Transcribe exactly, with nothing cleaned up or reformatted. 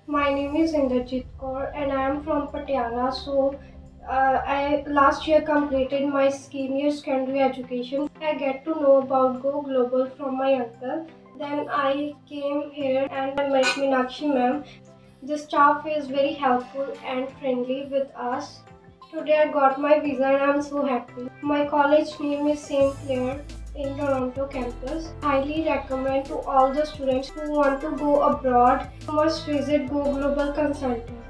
My name is Inderjeet Kaur and I am from Patiala. So, uh, I last year completed my senior secondary education. I get to know about Go Global from my uncle. Then I came here and I met Meenakshi ma'am. The staff is very helpful and friendly with us. Today I got my visa and I am so happy. My college name is Saint Clair in Toronto campus. Highly recommend to all the students who want to go abroad. You must visit Go Global Consultants.